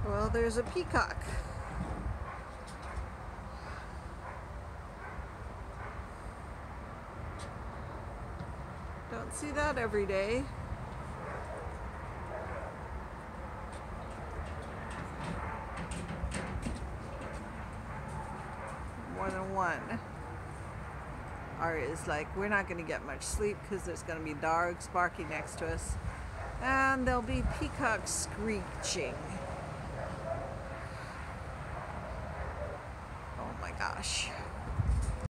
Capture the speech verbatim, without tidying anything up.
Well, there's a peacock. Don't see that every day. More than one. Aria is like, we're not going to get much sleep because there's going to be dogs barking next to us. And there'll be peacocks screeching. Oh my gosh.